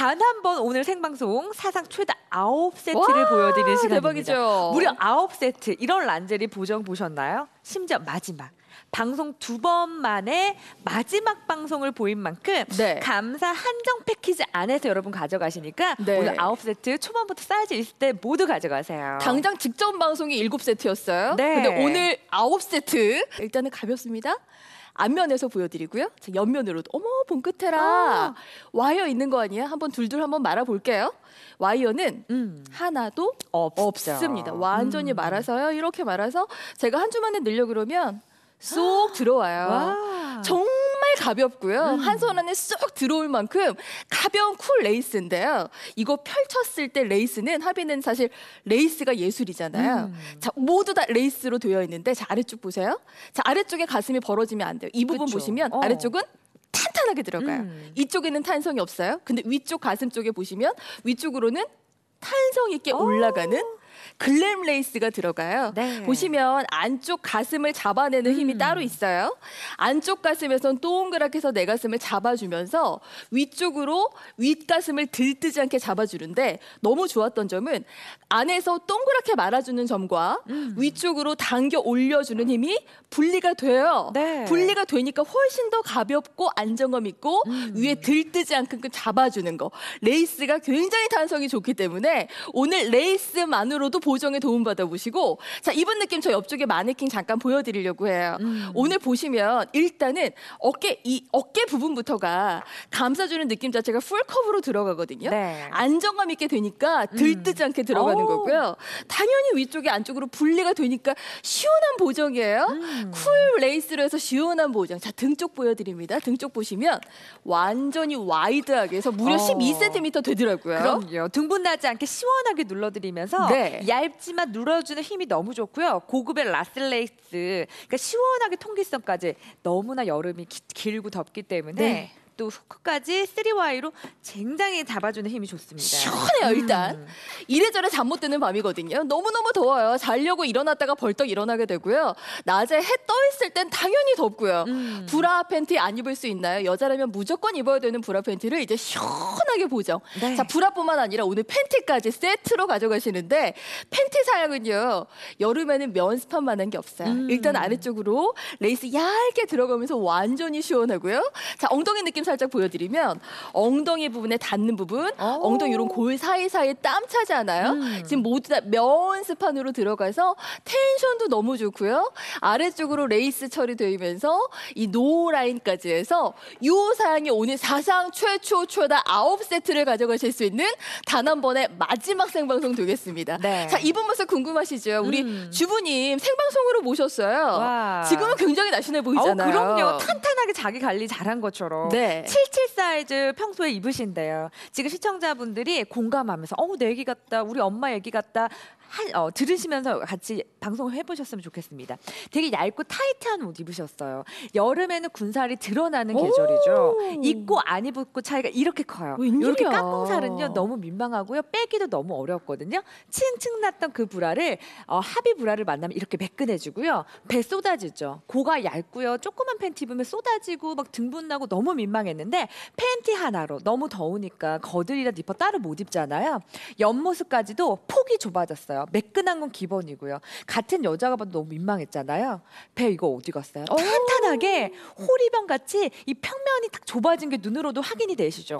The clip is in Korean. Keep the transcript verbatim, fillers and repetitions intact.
단 한 번 오늘 생방송 사상 최다 아홉 세트를 보여드리는 시간입니다. 대박이죠. 무려 아홉 세트. 이런 란제리 보정 보셨나요? 심지어 마지막. 방송 두 번 만에 마지막 방송을 보인 만큼 네. 감사 한정 패키지 안에서 여러분 가져가시니까 네. 오늘 아홉 세트 초반부터 사이즈 있을 때 모두 가져가세요. 당장 직전 방송이 일곱 세트였어요. 네. 근데 오늘 아홉 세트. 일단은 가볍습니다. 앞면에서 보여드리고요. 자, 옆면으로도 어머 본끝에라 아. 와이어 있는 거 아니야? 한번 둘둘 한번 말아볼게요. 와이어는 음. 하나도 없죠. 없습니다. 완전히 음. 말아서요. 이렇게 말아서 제가 한 주만에 늘려 그러면 쏙 들어와요. 와. 정말 가볍고요. 음. 한 손 안에 쏙 들어올 만큼 가벼운 쿨 레이스인데요. 이거 펼쳤을 때 레이스는 하비는 사실 레이스가 예술이잖아요. 음. 자, 모두 다 레이스로 되어 있는데 자, 아래쪽 보세요. 자, 아래쪽에 가슴이 벌어지면 안 돼요. 이 부분 그쵸. 보시면 어. 아래쪽은 탄탄하게 들어가요. 음. 이쪽에는 탄성이 없어요. 근데 위쪽 가슴 쪽에 보시면 위쪽으로는 탄성 있게 오. 올라가는 글램 레이스가 들어가요. 네. 보시면 안쪽 가슴을 잡아내는 힘이 음. 따로 있어요. 안쪽 가슴에선 동그랗게 해서 내 가슴을 잡아주면서 위쪽으로 윗가슴을 들뜨지 않게 잡아주는데 너무 좋았던 점은 안에서 동그랗게 말아주는 점과 음. 위쪽으로 당겨 올려주는 힘이 분리가 돼요. 네. 분리가 되니까 훨씬 더 가볍고 안정감 있고 음. 위에 들뜨지 않게끔 잡아주는 거. 레이스가 굉장히 탄성이 좋기 때문에 오늘 레이스만으로도 보정에 도움받아 보시고 자 이분 느낌 저 옆쪽에 마네킹 잠깐 보여드리려고 해요. 음. 오늘 보시면 일단은 어깨 이 어깨 부분부터가 감싸주는 느낌 자체가 풀컵으로 들어가거든요. 네. 안정감 있게 되니까 들뜨지 않게 들어가는 오. 거고요. 당연히 위쪽에 안쪽으로 분리가 되니까 시원한 보정이에요. 음. 쿨 레이스로 해서 시원한 보정. 자, 등 쪽 보여드립니다. 등 쪽 보시면 완전히 와이드하게 해서 무려 어. 십이 센티미터 되더라고요. 그럼요. 등분 나지 않게 시원하게 눌러드리면서 네. 얇지만 눌러주는 힘이 너무 좋고요. 고급의 라슬레이스, 그러니까 시원하게 통기성까지 너무나 여름이 기, 길고 덥기 때문에 네. 또 후크까지 쓰리 와이로 굉장히 잡아주는 힘이 좋습니다. 시원해요 일단. 음. 이래저래 잠 못 드는 밤이거든요. 너무너무 더워요. 자려고 일어났다가 벌떡 일어나게 되고요. 낮에 해 떠 있을 땐 당연히 덥고요. 음. 브라 팬티 안 입을 수 있나요? 여자라면 무조건 입어야 되는 브라 팬티를 이제 시원하게 보정. 네. 자, 브라뿐만 아니라 오늘 팬티까지 세트로 가져가시는데 팬티 사양은요. 여름에는 면 스판만한 게 없어요. 음. 일단 아래쪽으로 레이스 얇게 들어가면서 완전히 시원하고요. 자, 엉덩이 느낌 살짝 보여드리면 엉덩이 부분에 닿는 부분, 오. 엉덩이 이런 골 사이사이에 땀 차지 않아요? 음. 지금 모두 다 면 스판으로 들어가서 텐션도 너무 좋고요. 아래쪽으로 레이스 처리되면서 이 노 라인까지 해서 이 사양이 오늘 사상 최초 최다 아홉 세트를 가져가실 수 있는 단 한 번의 마지막 생방송 되겠습니다. 네. 자, 이분 모습 궁금하시죠? 우리 음. 주부님 생방송으로 모셨어요. 와. 지금은 굉장히 날씬해 어, 보이잖아요. 그럼요. 탄탄하게 자기 관리 잘한 것처럼. 네. 칠십칠 사이즈 평소에 입으신대요. 지금 시청자분들이 공감하면서 어우 내 얘기 같다. 우리 엄마 얘기 같다. 한, 어, 들으시면서 같이 방송을 해보셨으면 좋겠습니다. 되게 얇고 타이트한 옷 입으셨어요. 여름에는 군살이 드러나는 오. 계절이죠. 입고 안 입고 차이가 이렇게 커요. 웬일이야. 이렇게 깍꿍살은요 너무 민망하고요. 빼기도 너무 어렵거든요. 층층 났던 그 브라를 어, 하비 브라를 만나면 이렇게 매끈해지고요. 배 쏟아지죠. 고가 얇고요. 조그만 팬티 입으면 쏟아지고 막 등분 나고 너무 민망했는데 팬티 하나로 너무 더우니까 거들이라 니퍼 따로 못 입잖아요. 옆모습까지도 폭이 좁아졌어요. 매끈한 건 기본이고요. 같은 여자가 봐도 너무 민망했잖아요. 배 이거 어디 갔어요? 탄탄하게 호리병 같이 이 평면이 딱 좁아진 게 눈으로도 확인이 되시죠?